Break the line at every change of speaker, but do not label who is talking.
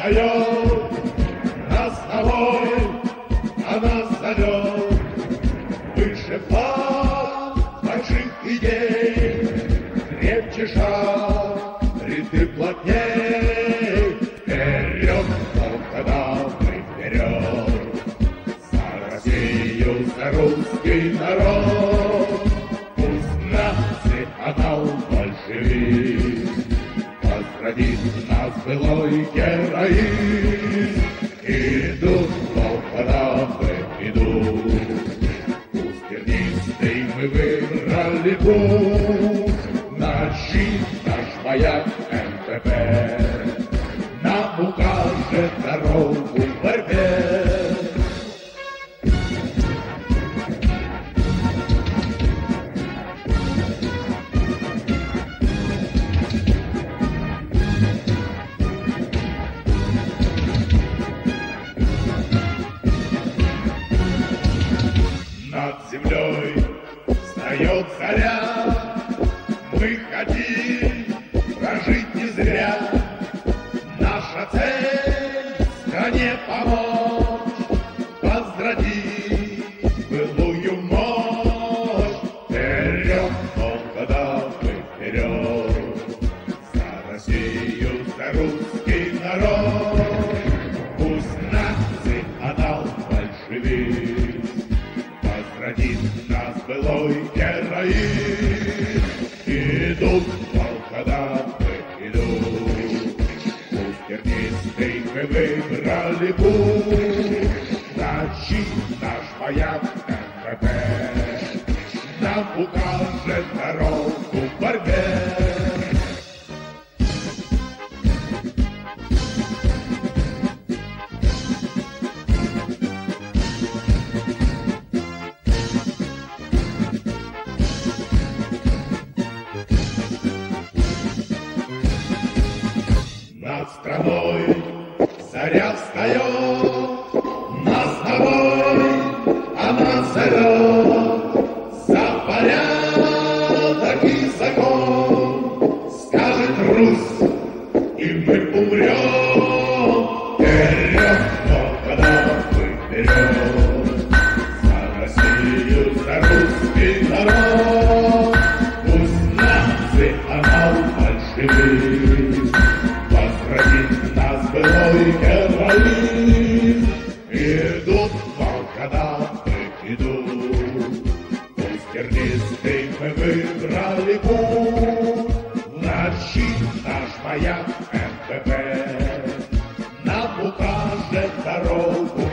встает, нас тобой она зовет, выше план больших идей, крепче шаг, ряды плотней, вперед, когда мы вперед, за Россию, за русский народ, пусть национал большевик возродит нас былой героизм. Идут волкодавы, идут, пусть тернистый мы выбрали путь, ночи наш маяк НБП нам укажет дорогу в борьбе. Над землей встает заря, мы хотим прожить не зря. Наша цель стране помочь, возродить былую мощь. Вперед, когда мы вперед, за Россию, за русский народ, пусть национал большевик возродит нас былой героизм. Идут волкодавы, идут, пусть тернистый мы выбрали путь, ночи наш маяк НБП нам укажет дорогу в борьбе. Над страной заря встает, нас с тобой она зовет, за порядок и закон скажет Русь, и мы умрем. Вперед, когда мы вперед, за Россию, за русский народ, пусть национал большевик возродит нас былой героизм. Идут волкодавы, идут, пусть тернистый мы выбрали путь, в ночи наш маяк НБП нам укажет дорогу